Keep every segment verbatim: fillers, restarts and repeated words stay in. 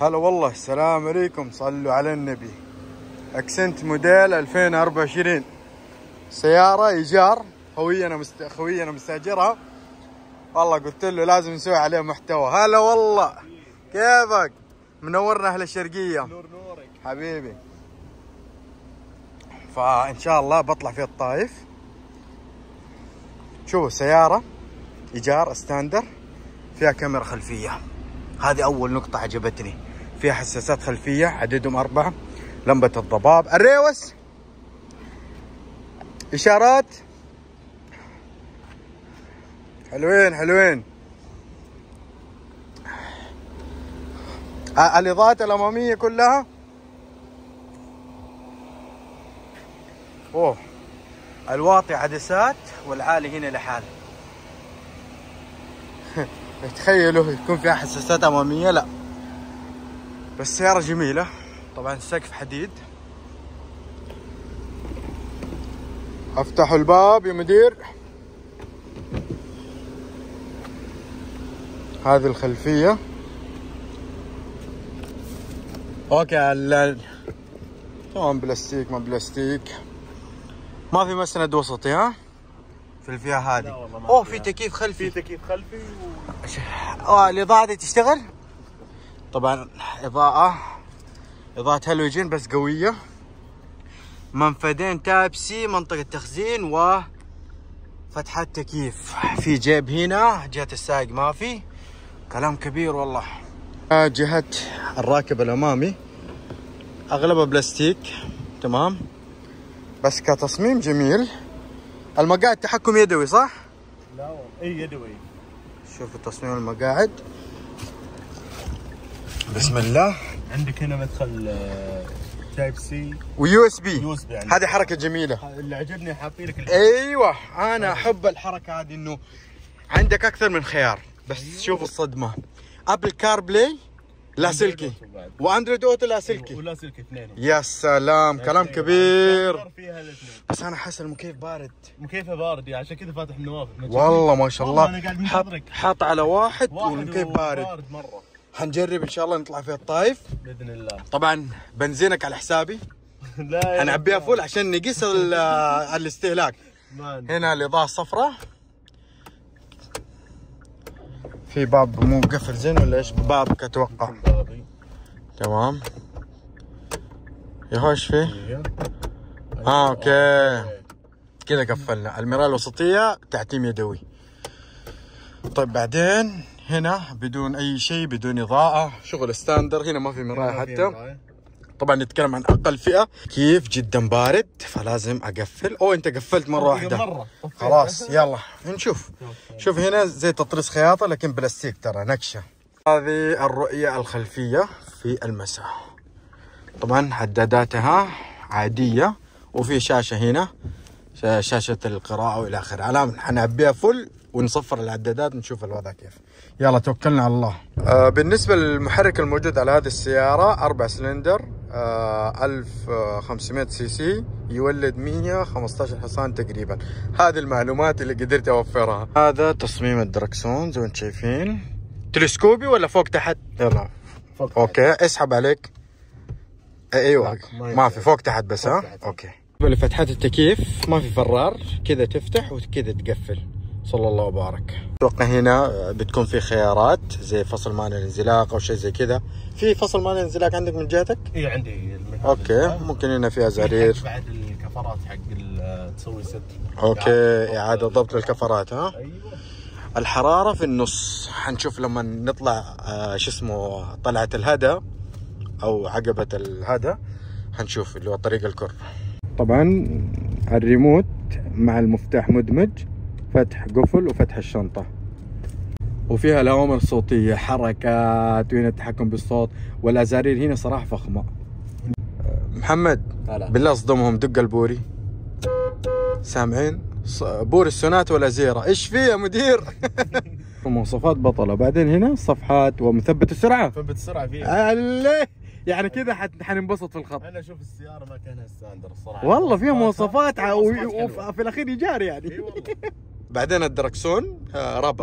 هلا والله، السلام عليكم، صلوا على النبي. اكسنت موديل ألفين وأربعة وعشرين، سيارة ايجار، خوي انا مست... خوي انا مستاجرها. والله قلت له لازم نسوي عليه محتوى. هلا والله، كيفك؟ منورنا اهل الشرقية. نور نورك حبيبي. فان شاء الله بطلع في الطايف. شوفوا سيارة ايجار ستاندر، فيها كاميرا خلفية، هذه اول نقطة عجبتني. فيها حساسات خلفية عددهم أربعة، لمبة الضباب، الريوس، إشارات، حلوين حلوين. الإضاءات الأمامية كلها. أوه، الواطي عدسات والعالي هنا لحال. تخيلوا يكون فيها حساسات أمامية، لا بس سيارة جميلة. طبعا السقف حديد. افتحوا الباب يا مدير. هذه الخلفية. اوكي، تمام، بلاستيك ما بلاستيك. ما في مسند وسطي ها في الفئة هذه. اوه، في تكييف خلفي. في تكييف خلفي و... اه الإضاءة دي تشتغل. طبعا إضاءة إضاءة هالوجين بس قوية. منفذين تايب سي، منطقة تخزين وفتحات تكييف. في جيب هنا جهة السائق، ما في كلام كبير والله. جهة الراكب الأمامي أغلبها بلاستيك، تمام، بس كتصميم جميل. المقاعد تحكم يدوي صح؟ لا والله اي يدوي. شوفوا تصميم المقاعد، بسم الله. عندك هنا مدخل تايب سي ويو اس بي. يو اس بي. هذه حركة جميلة. اللي عجبني حاطين لك. ايوه، انا احب الحركة هذه، انه عندك اكثر من خيار. بس أيوة. شوفوا الصدمة، ابل كار بلاي لاسلكي، واندرويد اوتو لاسلكي، ولا سلكي اثنين. يا سلام، كلام كبير. فيها الاثنين. بس انا حاسس المكيف بارد. مكيفه بارد، يعني عشان كذا فاتح النوافذ. والله ما شاء الله. انا قاعد منتظرك. حاط على واحد, واحد والمكيف بارد. بارد مره. حنجرب ان شاء الله نطلع في الطايف باذن الله. طبعا بنزينك على حسابي. لا حنعبيها فول عشان نقيس الاستهلاك. هنا الاضاءه الصفراء. في باب مو مقفل زين ولا ايش؟ بابك اتوقع. تمام. يا ايش فيه؟ اه اوكي، كذا قفلنا. المرايه الوسطيه تعتيم يدوي. طيب بعدين هنا بدون اي شيء، بدون اضاءه، شغل ستاندر. هنا ما في مرايه حتى. طبعا نتكلم عن اقل فئه. كيف جدا بارد، فلازم اقفل. او انت قفلت مره واحده مرة. خلاص. يلا نشوف. شوف هنا زي تطريز خياطه لكن بلاستيك، ترى نكشه. هذه الرؤيه الخلفيه في المساء. طبعا عداداتها عاديه، وفي شاشه هنا، شاشه القراءه والى اخره. الان حنعبيها فل ونصفر العدادات نشوف الوضع كيف. يلا توكلنا على الله. آه بالنسبة للمحرك الموجود على هذه السيارة، أربع سلندر، آه ألف وخمسمائة سي سي، يولد مئة وخمسة عشر حصان تقريبا. هذه المعلومات اللي قدرت أوفرها. هذا تصميم الدركسون زي ما انتم شايفين. تلسكوبي ولا فوق تحت؟ يلا فوق اوكي، اسحب عليك. ايوه ما في، فوق تحت بس. ها اوكي. لفتحات التكييف ما في فرار، كذا تفتح وكذا تقفل. صلى الله وبارك. اتوقع هنا بتكون في خيارات زي فصل مانع الانزلاق او شيء زي كذا. في فصل مانع الانزلاق عندك من جهتك؟ اي عندي. اوكي، ممكن هنا فيها زرير. بعد الكفرات حق تسوي ست. اوكي، اعاده ضبط للكفرات. ها ايوه. الحراره في النص. حنشوف لما نطلع آه شو اسمه، طلعه الهدى او عقبه الهدى، حنشوف اللي هو طريق الكر. طبعا الريموت مع المفتاح مدمج، فتح قفل وفتح الشنطة. وفيها الأوامر الصوتية، حركات، وهنا التحكم بالصوت، والأزارير هنا صراحة فخمة. محمد هلا. بالله اصدمهم، دق البوري. سامعين؟ بوري السونات ولا زيرة؟ ايش فيه يا مدير؟ مواصفات بطلة. بعدين هنا صفحات ومثبت السرعة. مثبت السرعة فيها. الله، يعني كذا حننبسط في الخط. انا اشوف السيارة ما كانها ستاندر الصراحة. والله فيها مواصفات، وفي الاخير يجار يعني. بعدين الدركسون رابر،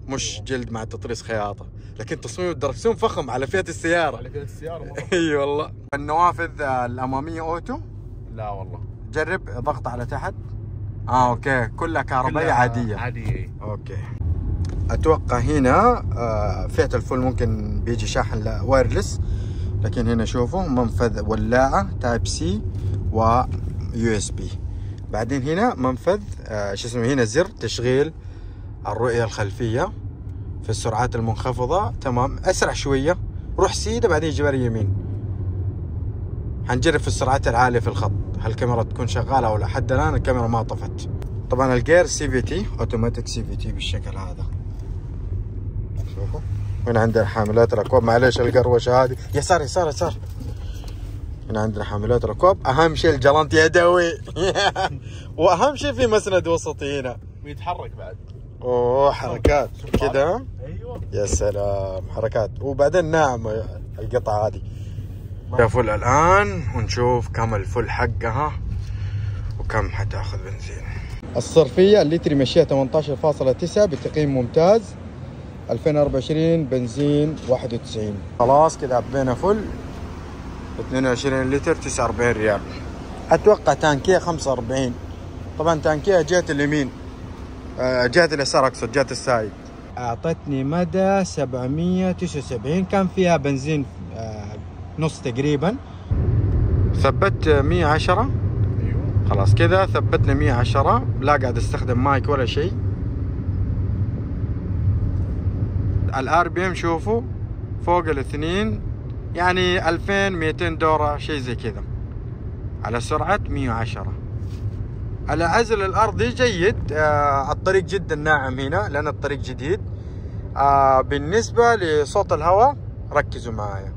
مش جلد مع تطريز خياطه، لكن تصميم الدركسون فخم على فئه السياره. على فئه السياره. اي والله. النوافذ الاماميه اوتو؟ لا والله. جرب ضغط على تحت. اه اوكي، كلها كهربائيه عاديه. عاديه. اوكي. اتوقع هنا فئه الفل ممكن بيجي شاحن وايرلس، لكن هنا شوفوا منفذ ولاعه تايب سي و يو اس بي. بعدين هنا منفذ آه شو اسمه، هنا زر تشغيل الرؤيه الخلفيه في السرعات المنخفضه. تمام، اسرع شويه، روح سيده بعدين جبر يمين. حنجرب في السرعات العاليه في الخط هل الكاميرا تكون شغاله او لا. حتى الان الكاميرا ما طفت. طبعا الجير سي في تي، اوتوماتيك سي في تي بالشكل هذا. شوفوا هنا عندنا حاملات الاكواب. معليش القروشه هذه، يسار يسار يسار. هنا عندنا حاملات الاكواب. اهم شيء الجلانت يدوي. واهم شيء في مسند وسطي هنا ويتحرك بعد. اوه حركات كذا. ايوه يا سلام، حركات. وبعدين ناعم القطعه هذه. يا فل الان ونشوف كم الفل حقها وكم حتاخذ بنزين. الصرفيه اللتر مشيها ثمانية عشر فاصلة تسعة بتقييم ممتاز. ألفين وأربعة وعشرين بنزين واحد وتسعين. خلاص كذا عبينا فل اثنين وعشرين لتر تسعة وأربعين ريال. اتوقع تانكيه خمسة وأربعين. طبعا تانكيه جهه اليمين، جهه اليسار اقصد، جهه السايد. اعطتني مدى سبعمية وتسعة وسبعين، كان فيها بنزين نص تقريبا. ثبت مية وعشرة. ايوه خلاص كذا ثبتنا مية وعشرة. لا قاعد استخدم مايك ولا شيء. الار بي ام شوفوا فوق الاثنين، يعني ألفين ومئتين دورة شيء زي كذا على سرعة مية وعشرة. العزل الارضي جيد. آه الطريق جدا ناعم هنا لان الطريق جديد. آه بالنسبة لصوت الهواء ركزوا معايا.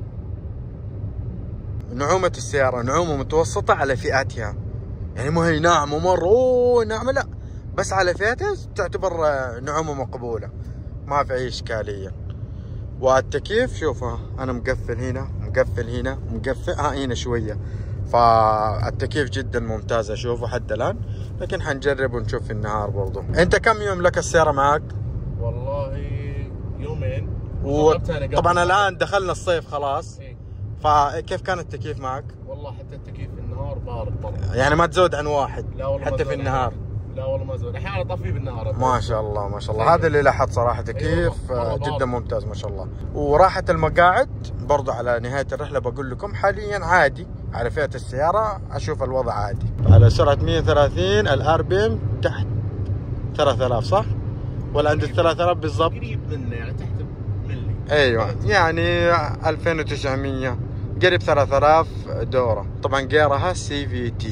نعومة السيارة نعومة متوسطة على فئاتها، يعني مو هي ناعمة مرة اوه ناعمة، لا، بس على فئاتها تعتبر نعومة مقبولة، ما في اي اشكالية. والتكييف شوفوا انا مقفل هنا مقفل هنا مقفل ها هنا شوية، فالتكييف جدا ممتاز اشوفه حتى الان، لكن حنجرب ونشوف في النهار برضو. انت كم يوم لك السيارة معاك؟ والله يومين. و... طبعا الان دخلنا الصيف خلاص. إيه؟ فكيف كان التكييف معك؟ والله حتى التكييف في النهار بارد طبعا. يعني ما تزود عن واحد؟ لا والله حتى في النهار؟ لا والله ما زود، احيانا اطفيه بالنهار. ما شاء الله ما شاء الله. هذا اللي لاحظ صراحه تكييف أيوة. جدا ممتاز ما شاء الله. وراحه المقاعد برضو على نهايه الرحله بقول لكم حاليا عادي على فئه السياره، اشوف الوضع عادي. على سرعه مية وثلاثين الار بي ام تحت ثلاثة آلاف صح؟ ولا عند ال ثلاثة آلاف بالضبط؟ قريب منه يعني تحت ملي. ايوه يعني ألفين وتسعمية قريب ثلاثة آلاف دوره. طبعا جيرها سي في تي.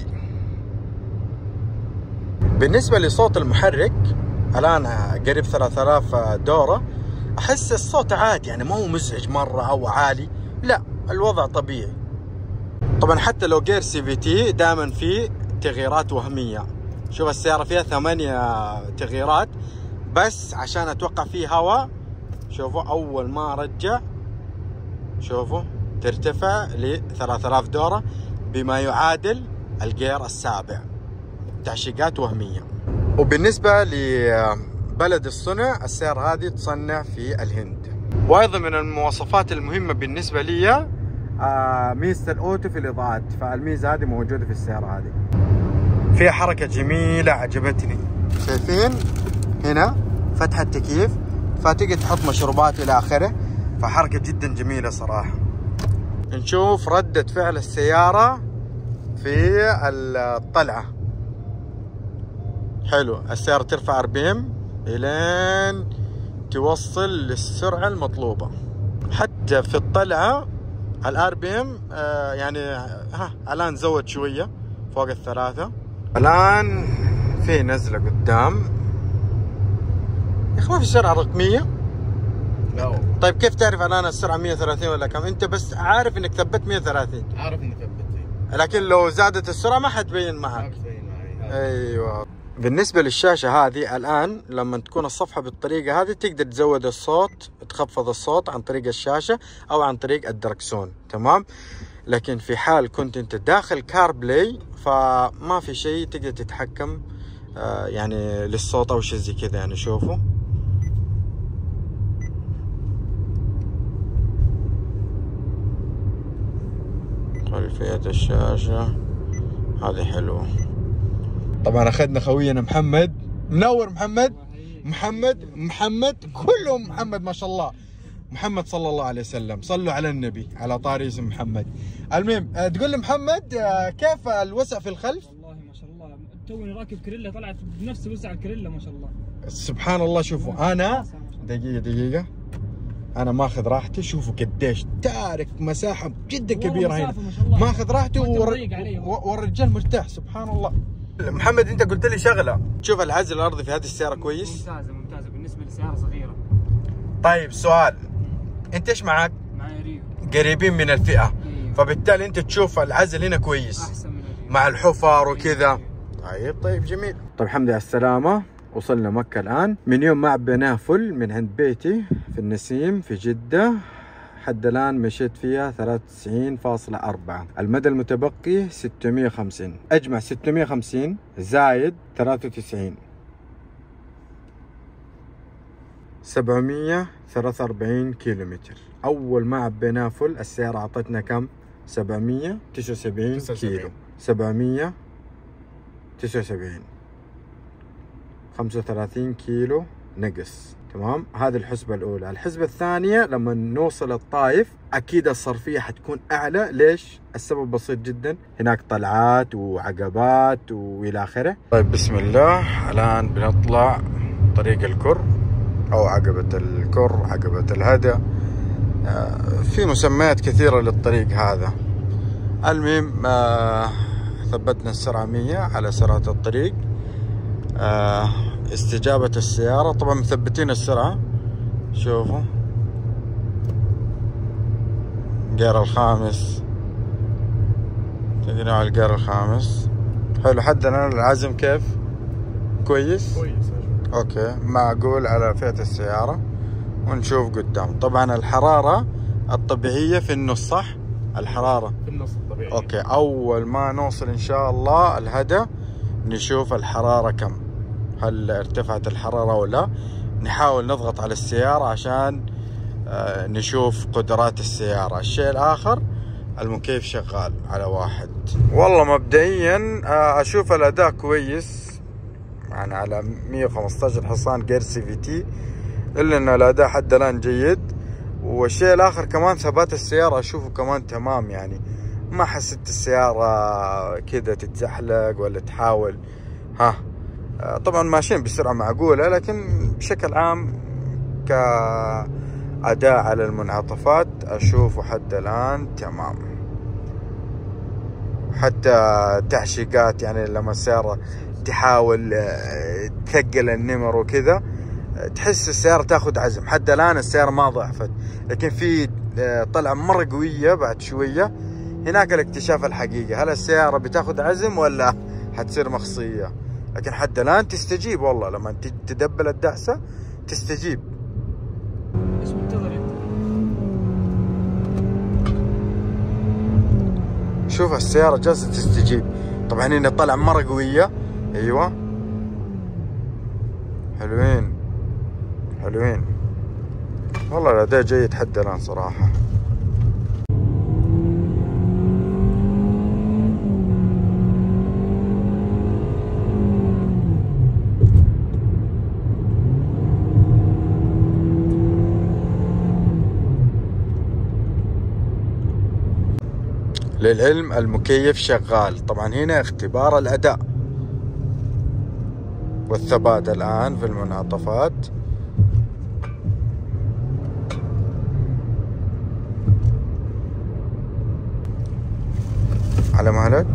بالنسبة لصوت المحرك الآن قريب ثلاثة آلاف دورة، أحس الصوت عادي، يعني ما هو مزعج مرة أو عالي، لا الوضع طبيعي. طبعا حتى لو غير سي في تي دائما في تغييرات وهمية. شوف السيارة فيها ثمانية تغييرات بس عشان أتوقع فيه هواء. شوفوا أول ما رجع شوفوا ترتفع ل ثلاثة آلاف دورة بما يعادل الجير السابع. تعشيقات وهمية. وبالنسبة لبلد الصنع السيارة هذه تصنع في الهند. وأيضا من المواصفات المهمة بالنسبة لي ميزة الأوتو في الإضاءات، فالميزة هذه موجودة في السيارة هذه. فيها حركة جميلة عجبتني. شايفين هنا فتح التكييف فتقدر تحط مشروبات إلى آخره، فحركة جدا جميلة صراحة. نشوف ردة فعل السيارة في الطلعة. حلو، السيارة ترفع ار بي ام الين توصل للسرعة المطلوبة. حتى في الطلعة الار بي ام آه يعني ها الان زود شوية فوق الثلاثة. الان في نزلة قدام يا اخي، ما في سرعة رقمية. لا. طيب كيف تعرف الان السرعة مية وثلاثين ولا كم؟ انت بس عارف انك ثبت مية وثلاثين. عارف اني ثبت، لكن لو زادت السرعة ما حتبين معك. ايوه. بالنسبة للشاشة هذه الآن لما تكون الصفحة بالطريقة هذه تقدر تزود الصوت تخفض الصوت عن طريق الشاشة أو عن طريق الدركسون، تمام؟ لكن في حال كنت أنت داخل كار بلاي فما في شيء تقدر تتحكم آه يعني للصوت أو شيء زي كذا. يعني شوفوا خلفية الشاشة هذه حلوة. طبعا اخذنا خوينا محمد، منور محمد، محمد محمد كلهم محمد ما شاء الله، محمد صلى الله عليه وسلم، صلوا على النبي على طاري اسم محمد. المهم تقول لي محمد كيف الوسع في الخلف؟ والله ما شاء الله توني راكب كريلا طلعت بنفس وسع الكريلا ما شاء الله. سبحان الله. شوفوا انا دقيقة دقيقة انا ماخذ راحتي، شوفوا قديش تارك مساحة جدا كبيرة هنا، ماخذ راحتي والرجال مرتاح سبحان الله. محمد انت قلت لي شغلة، تشوف العزل الارضي في هذه السيارة كويس؟ ممتازة ممتازة بالنسبة لسيارة صغيرة. طيب سؤال، انت ايش معك؟ معي ريو. قريبين من الفئة. أيوه. فبالتالي انت تشوف العزل هنا كويس احسن من الريو مع الحفر وكذا. طيب طيب جميل. طيب الحمد لله على السلامة، وصلنا مكة الآن. من يوم ما عبيناه فل من عند بيتي في النسيم في جدة حد الآن مشيت فيها ثلاثة وتسعين فاصلة أربعة، المدى المتبقي ستمية وخمسين، أجمع ستمية وخمسين زايد ثلاثة وتسعين سبعمية وثلاثة وأربعين كيلومتر. أول ما عبيناه فل السيارة أعطتنا كم؟ سبعمية وتسعة وسبعين كيلو، سبعمية وتسعة وسبعين، خمسة وثلاثين كيلو نقص. تمام، هذه الحسبة الأولى. الحسبة الثانية لما نوصل الطائف أكيد الصرفية حتكون أعلى. ليش؟ السبب بسيط جدا، هناك طلعات وعقبات وإلى آخره. طيب بسم الله، الآن بنطلع طريق الكر أو عقبة الكر، عقبة الهدى، في مسميات كثيرة للطريق هذا. المهم ثبتنا السرعة مية على سرعة الطريق. استجابة السيارة طبعا مثبتين السرعة، شوفوا الجير الخامس، تقريبا على الجير الخامس حلو. حد الآن العزم كيف؟ كويس؟ كويس اوكي معقول على فئة السيارة. ونشوف قدام طبعا الحرارة الطبيعية في النص، صح؟ الحرارة في النص الطبيعي. اوكي، اول ما نوصل ان شاء الله الهدى نشوف الحرارة كم، هل ارتفعت الحرارة ولا. نحاول نضغط على السيارة عشان نشوف قدرات السيارة. الشيء الآخر المكيف شغال على واحد. والله مبدئيا أشوف الأداء كويس، يعني على مية وخمسة عشر حصان غير سي في تي، إلا إن الأداء حد الآن جيد. والشيء الآخر كمان ثبات السيارة أشوفه كمان تمام، يعني ما حسيت السيارة كذا تتزحلق ولا تحاول. ها طبعا ماشيين بسرعة معقولة، لكن بشكل عام كأداء على المنعطفات أشوفه حتى الآن تمام. حتى تعشيقات، يعني لما السيارة تحاول تثقل النمر وكذا تحس السيارة تاخذ عزم. حتى الآن السيارة ما ضعفت، لكن في طلعة مرة قوية بعد شوية هناك الاكتشاف الحقيقي، هل السيارة بتاخذ عزم ولا حتصير مخصية. لكن حتى الآن تستجيب، والله لما تدبل الدعسة تستجيب. ايش منتظر انت؟ شوف السيارة جالسة تستجيب. طبعا هنا طلع مرة قوية. ايوه حلوين حلوين والله، الأداء جيد حتى الآن صراحة. للعلم المكيف شغال. طبعا هنا اختبار الأداء والثبات الآن في المنعطفات. على مهلك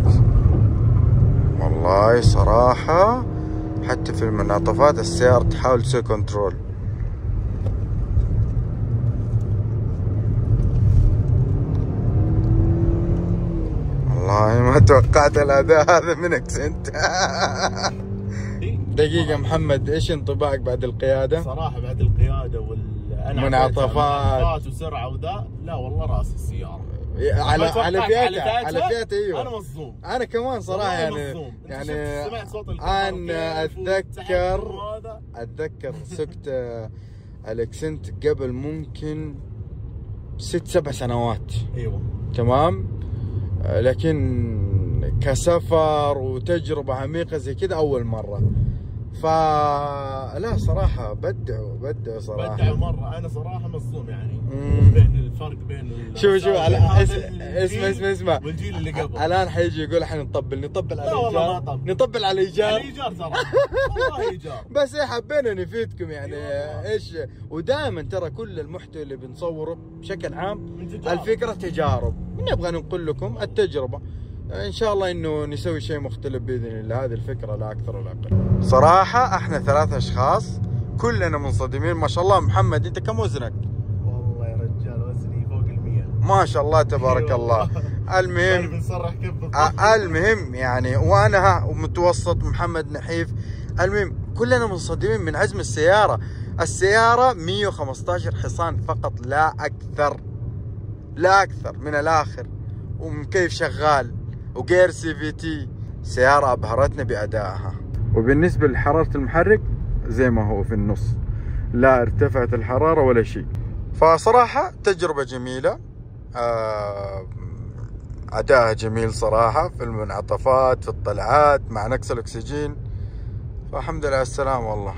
والله صراحة، حتى في المنعطفات السيارة تحاول تسوي كنترول. والله ما توقعت الأداء هذا من اكسنت. دقيقة محمد، ايش انطباعك بعد القيادة؟ صراحة بعد القيادة والمنعطفات وسرعة وذا، لا والله راس السيارة على على فئتها على فئتها. ايوه انا مصدوم، انا كمان صراحة يعني مصدوم. يعني سمعت صوت انا اتذكر اتذكر سكت الاكسنت قبل ممكن ست سبع سنوات. ايوه تمام. لكن كسفر وتجربة عميقة زي كذا أول مرة. فلا صراحة بدعوا بدعوا صراحة بدعوا مرة. أنا صراحة مصدوم يعني مم. بين الفرق بين شوف شوف على اسمع اسمع اسمع والجيل اللي قبل. الآن حيجي يقول احنا نطبل نطبل على الإيجار، نطبل على الإيجار، على الإيجار صراحة والله إيجار. بس إيه حبينا نفيدكم يعني إيش. ودائما ترى كل المحتوى اللي بنصوره بشكل عام الفكرة تجارب، نبغى ننقل لكم التجربة. ان شاء الله انه نسوي شيء مختلف باذن الله. هذه الفكره لا اكثر ولا اقل. صراحه احنا ثلاث اشخاص كلنا منصدمين. ما شاء الله محمد انت كم وزنك؟ والله يا رجال وزني فوق المية ما شاء الله تبارك الله. المهم بنصرح كيف بالضبط. المهم يعني وانا متوسط محمد نحيف. المهم كلنا منصدمين من عزم السياره. السياره مية وخمسة عشر حصان فقط لا اكثر، لا اكثر من الاخر، ومكيف شغال وغير سي في تي. سيارة أبهرتنا بأدائها. وبالنسبة لحرارة المحرك زي ما هو في النص، لا ارتفعت الحرارة ولا شيء. فصراحة تجربة جميلة. أدائها جميل صراحة في المنعطفات في الطلعات مع نقص الأكسجين. فالحمد لله على السلامة والله.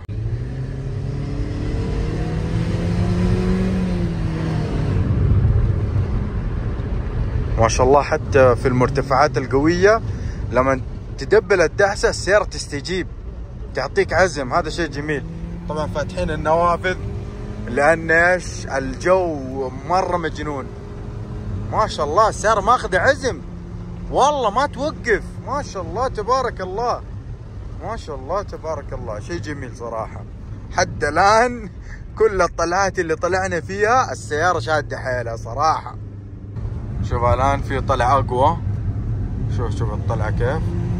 ما شاء الله حتى في المرتفعات القوية لما تدبل الدعسة السيارة تستجيب، تعطيك عزم. هذا شيء جميل. طبعا فاتحين النوافذ لأن ايش الجو مرة مجنون. ما شاء الله السيارة ماخذة عزم والله ما توقف. ما شاء الله تبارك الله، ما شاء الله تبارك الله. شيء جميل صراحة. حتى الآن كل الطلعات اللي طلعنا فيها السيارة شادة حيلها صراحة. شوف الآن في طلع أقوى. شوف شوف الطلعة كيف.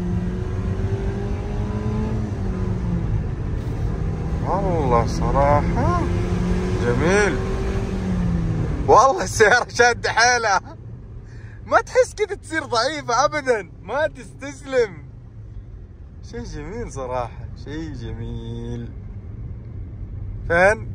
والله صراحة جميل. والله السيارة شادة حيلها، ما تحس كذا تصير ضعيفة أبدا، ما تستسلم. شيء جميل صراحة، شيء جميل. فين؟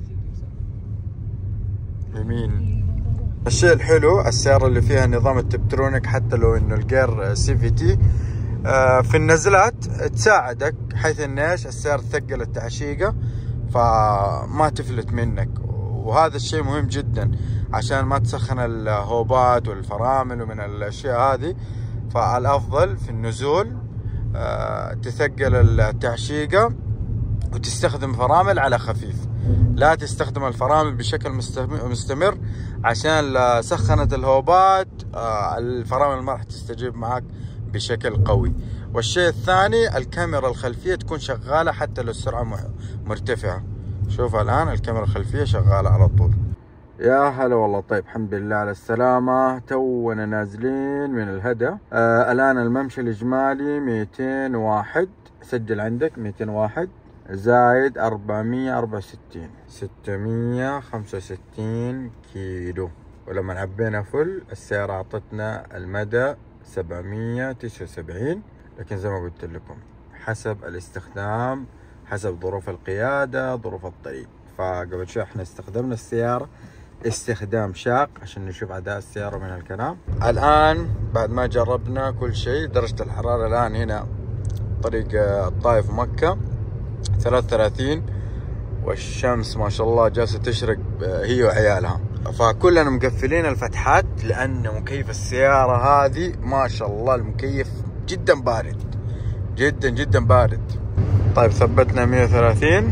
يمين. الشيء الحلو السيارة اللي فيها نظام التبترونيك، حتى لو انه الجير سي في تي في النزلات تساعدك، حيث ان ايش السيارة تثقل التعشيقة فما تفلت منك. وهذا الشيء مهم جدا عشان ما تسخن الهوبات والفرامل ومن الاشياء هذه. فالافضل في النزول تثقل التعشيقة وتستخدم فرامل على خفيف، لا تستخدم الفرامل بشكل مستمر عشان لا سخنت الهوبات الفرامل ما راح تستجيب معك بشكل قوي. والشيء الثاني الكاميرا الخلفية تكون شغالة حتى لو السرعة مرتفعة. شوف الآن الكاميرا الخلفية شغالة على طول. يا هلا والله. طيب الحمد لله على السلامة. تونا نازلين من الهدى. آه الآن الممشى الإجمالي مئتين وواحد. سجل عندك مئتين وواحد زايد أربعمية وأربعة وستين، ستمية وخمسة وستين كيلو. ولما عبينا فل السيارة أعطتنا المدى سبعمية وتسعة وسبعين. لكن زي ما قلت لكم حسب الاستخدام، حسب ظروف القيادة، ظروف الطريق. فقبل شوي احنا استخدمنا السيارة استخدام شاق عشان نشوف أداء السيارة من الكلام. الآن بعد ما جربنا كل شيء، درجة الحرارة الآن هنا طريق الطائف مكة ثلاثة وثلاثين، والشمس ما شاء الله جالسة تشرق هي وعيالها. فكلنا مقفلين الفتحات لأن مكيف السيارة هذه ما شاء الله المكيف جدا بارد، جدا جدا بارد. طيب ثبتنا مية وثلاثين.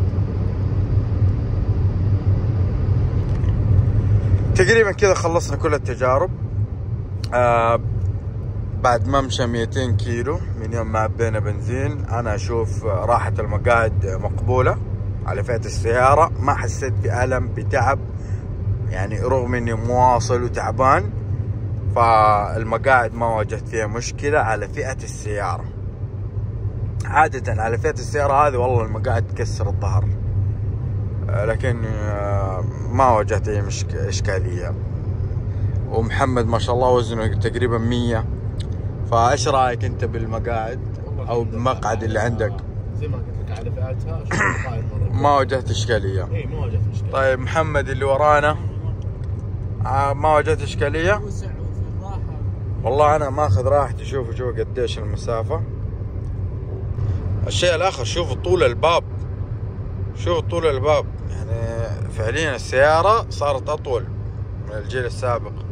تقريبا كذا خلصنا كل التجارب. آه بعد ما مشى مئتين كيلو من يوم ما عبينا بنزين، انا اشوف راحة المقاعد مقبولة على فئة السيارة. ما حسيت بألم بتعب يعني، رغم اني مواصل وتعبان. فالمقاعد ما واجهت فيها مشكلة على فئة السيارة. عادة على فئة السيارة هذه والله المقاعد تكسر الظهر، لكن ما واجهت اي اشكالية. ومحمد ما شاء الله وزنه تقريبا مية. فايش رايك انت بالمقاعد او بالمقعد اللي عندك؟ زي ما قلت لك على فئاتها ما واجهت اشكاليه. اي ما واجهت اشكاليه. طيب محمد اللي ورانا ما واجهت اشكاليه؟ وسع وفي الراحه والله انا ماخذ راحتي. شوفوا شوفوا قديش المسافة. الشيء الاخر شوفوا طول الباب، شوفوا طول الباب، يعني فعليا السيارة صارت اطول من الجيل السابق.